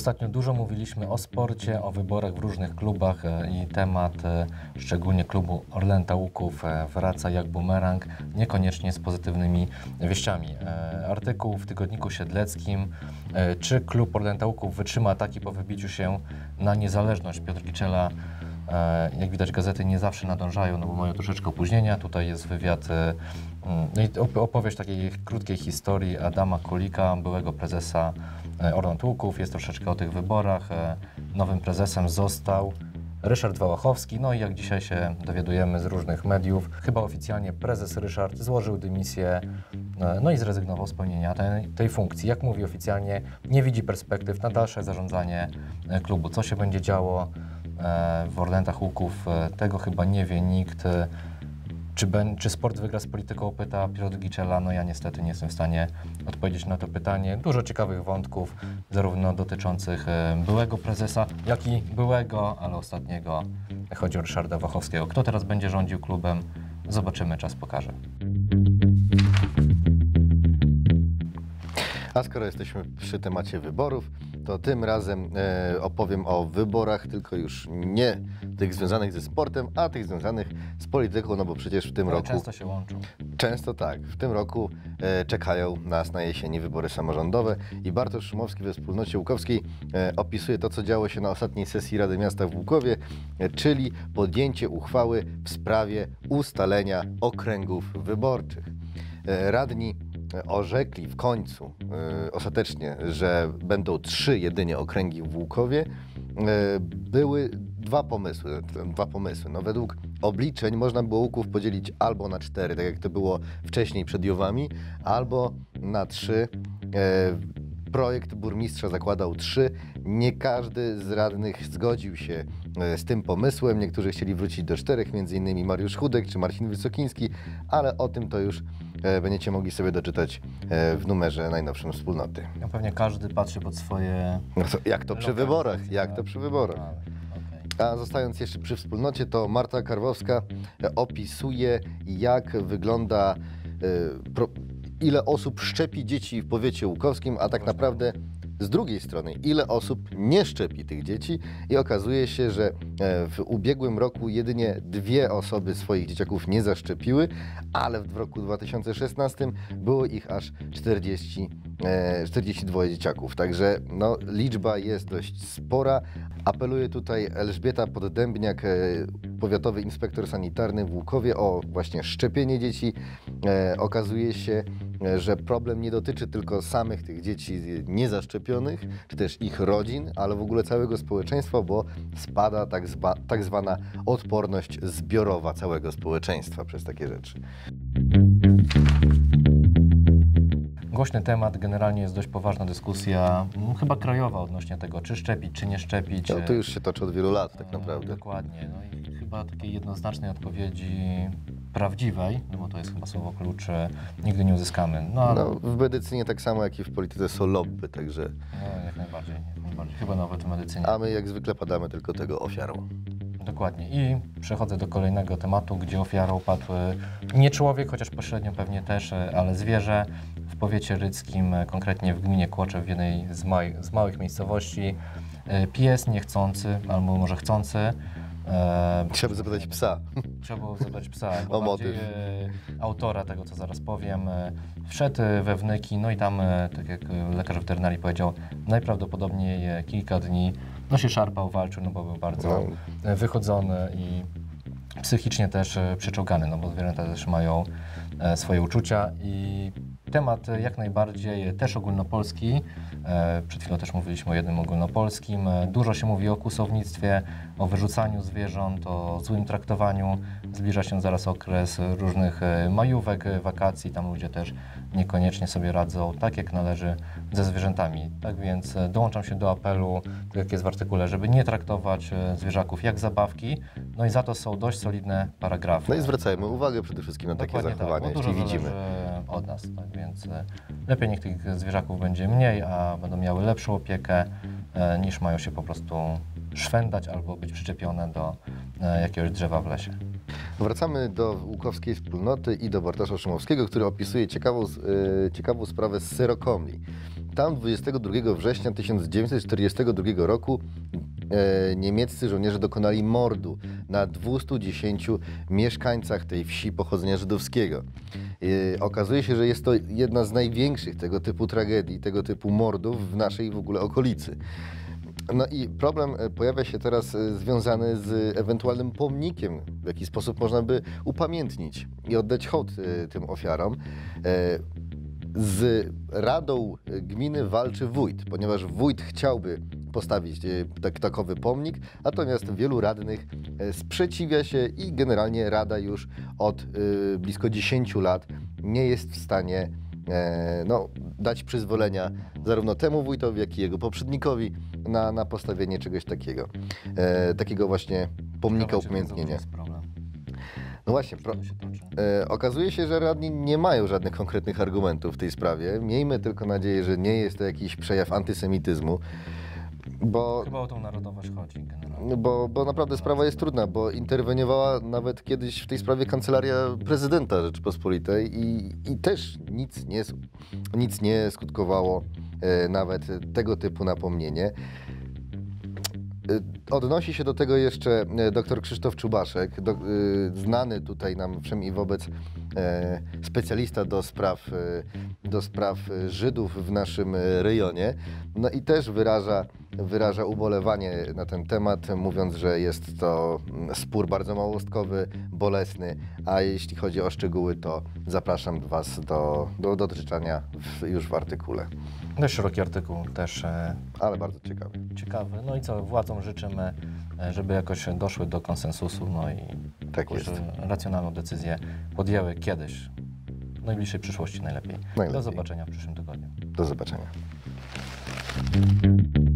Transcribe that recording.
Ostatnio dużo mówiliśmy o sporcie, o wyborach w różnych klubach i temat szczególnie klubu Orlęta Łuków wraca jak bumerang, niekoniecznie z pozytywnymi wieściami. Artykuł w tygodniku Siedleckim, czy klub Orlęta Łuków wytrzyma ataki po wybiciu się na niezależność. Piotr Giczela, jak widać gazety nie zawsze nadążają, no bo mają troszeczkę opóźnienia. Tutaj jest wywiad, no i opowieść takiej krótkiej historii Adama Kulika, byłego prezesa Orląt Łuków. Jest troszeczkę o tych wyborach. Nowym prezesem został Ryszard Wałachowski. No i jak dzisiaj się dowiadujemy z różnych mediów, chyba oficjalnie prezes Ryszard złożył dymisję, no i zrezygnował z pełnienia tej funkcji. Jak mówi oficjalnie, nie widzi perspektyw na dalsze zarządzanie klubu. Co się będzie działo w Orlętach Łuków, tego chyba nie wie nikt. Czy sport wygra z polityką, pyta Piotr Giczela. No ja niestety nie jestem w stanie odpowiedzieć na to pytanie. Dużo ciekawych wątków, zarówno dotyczących byłego prezesa, jak i byłego, ale ostatniego. Chodzi o Ryszarda Wałachowskiego. Kto teraz będzie rządził klubem? Zobaczymy, czas pokaże. A skoro jesteśmy przy temacie wyborów, to tym razem opowiem o wyborach, tylko już nie tych związanych ze sportem, a tych związanych z polityką, no bo przecież w tym roku... Często się łączą. Często tak. W tym roku czekają nas na jesieni wybory samorządowe i Bartosz Szumowski we Wspólnocie Łukowskiej opisuje to, co działo się na ostatniej sesji Rady Miasta w Łukowie, czyli podjęcie uchwały w sprawie ustalenia okręgów wyborczych. Radni orzekli w końcu ostatecznie, że będą 3 jedynie okręgi w Łukowie. Były dwa pomysły. No, według obliczeń można było Łuków podzielić albo na 4, tak jak to było wcześniej przed Jowami, albo na 3. Projekt burmistrza zakładał 3. Nie każdy z radnych zgodził się z tym pomysłem. Niektórzy chcieli wrócić do 4, m.in. Mariusz Chudek czy Marcin Wysokiński, ale o tym to już będziecie mogli sobie doczytać w numerze najnowszym Wspólnoty. No pewnie każdy patrzy pod swoje... No to, jak to przy wyborach, jak to przy wyborach. A zostając jeszcze przy Wspólnocie, to Marta Karwowska opisuje, jak wygląda ile osób szczepi dzieci w powiecie łukowskim, a tak naprawdę z drugiej strony, ile osób nie szczepi tych dzieci i okazuje się, że w ubiegłym roku jedynie 2 osoby swoich dzieciaków nie zaszczepiły, ale w roku 2016 było ich aż 42 dzieciaków. Także no, liczba jest dość spora. Apeluje tutaj Elżbieta Poddębniak, powiatowy inspektor sanitarny w Łukowie, o właśnie szczepienie dzieci. Okazuje się, że problem nie dotyczy tylko samych tych dzieci niezaszczepionych, czy też ich rodzin, ale w ogóle całego społeczeństwa, bo spada tak zwana odporność zbiorowa całego społeczeństwa przez takie rzeczy. Głośny temat, generalnie jest dość poważna dyskusja, chyba krajowa odnośnie tego, czy szczepić, czy nie szczepić. No to już się toczy od wielu lat tak naprawdę. Dokładnie, no i chyba takiej jednoznacznej odpowiedzi prawdziwej, no bo to jest chyba słowo klucz, nigdy nie uzyskamy. No, ale... no, w medycynie tak samo jak i w polityce są lobby, także... No, jak najbardziej, chyba nawet w medycynie. A my jak zwykle padamy tylko tego ofiarą. Dokładnie. I przechodzę do kolejnego tematu, gdzie ofiarą padł nie człowiek, chociaż pośrednio pewnie też, ale zwierzę. W powiecie rydzkim, konkretnie w gminie Kłoczew, w jednej z małych miejscowości, pies niechcący, albo może chcący. Trzeba zapytać psa. Trzeba było zapytać psa, o motyw. Autora tego, co zaraz powiem. Wszedł we wnyki, no i tam, tak jak lekarz weterynarii powiedział, najprawdopodobniej kilka dni się szarpał, walczył, no bo był bardzo wychodzony i psychicznie też przeczołgany, no bo zwierzęta też mają swoje uczucia i temat jak najbardziej też ogólnopolski. Przed chwilą też mówiliśmy o jednym ogólnopolskim. Dużo się mówi o kłusownictwie, o wyrzucaniu zwierząt, o złym traktowaniu. Zbliża się zaraz okres różnych majówek, wakacji. Tam ludzie też niekoniecznie sobie radzą tak, jak należy ze zwierzętami. Tak więc dołączam się do apelu, tak jak jest w artykule, żeby nie traktować zwierzaków jak zabawki. No i za to są dość solidne paragrafy. No i zwracajmy uwagę przede wszystkim na takie zachowania, tak, jeśli widzimy. Od nas, tak więc lepiej niech tych zwierzaków będzie mniej, a będą miały lepszą opiekę, niż mają się po prostu szwendać albo być przyczepione do jakiegoś drzewa w lesie. Wracamy do łukowskiej wspólnoty i do Bartosza Szumowskiego, który opisuje ciekawą sprawę z Syrokomli. tam 22 września 1942 roku niemieccy żołnierze dokonali mordu na 210 mieszkańcach tej wsi pochodzenia żydowskiego. Okazuje się, że jest to jedna z największych tego typu tragedii, tego typu mordów w naszej w ogóle okolicy. No i problem pojawia się teraz związany z ewentualnym pomnikiem, w jaki sposób można by upamiętnić i oddać hołd tym ofiarom. Z Radą Gminy walczy wójt, ponieważ wójt chciałby postawić takowy pomnik, natomiast wielu radnych sprzeciwia się i generalnie Rada już od blisko 10 lat nie jest w stanie dać przyzwolenia zarówno temu wójtowi, jak i jego poprzednikowi na postawienie czegoś takiego. Takiego właśnie pomnika upamiętnienia. No właśnie, okazuje się, że radni nie mają żadnych konkretnych argumentów w tej sprawie. Miejmy tylko nadzieję, że nie jest to jakiś przejaw antysemityzmu. Chyba o tą narodowość chodzi generalnie. Bo naprawdę sprawa jest trudna, bo interweniowała nawet kiedyś w tej sprawie Kancelaria Prezydenta Rzeczypospolitej i też nic nie skutkowało nawet tego typu napomnienie. Odnosi się do tego jeszcze dr Krzysztof Czubaszek, znany tutaj nam wszem i wobec specjalista do spraw Żydów w naszym rejonie. No i też wyraża ubolewanie na ten temat, mówiąc, że jest to spór bardzo małostkowy, bolesny, a jeśli chodzi o szczegóły, to zapraszam Was do doczytania już w artykule. Dość szeroki artykuł też. Ale bardzo ciekawy. Ciekawy. No i co, władzom życzymy, żeby jakoś doszły do konsensusu, no i Tak jest. racjonalną decyzję podjęły kiedyś, w najbliższej przyszłości najlepiej. Do zobaczenia w przyszłym tygodniu. Do zobaczenia.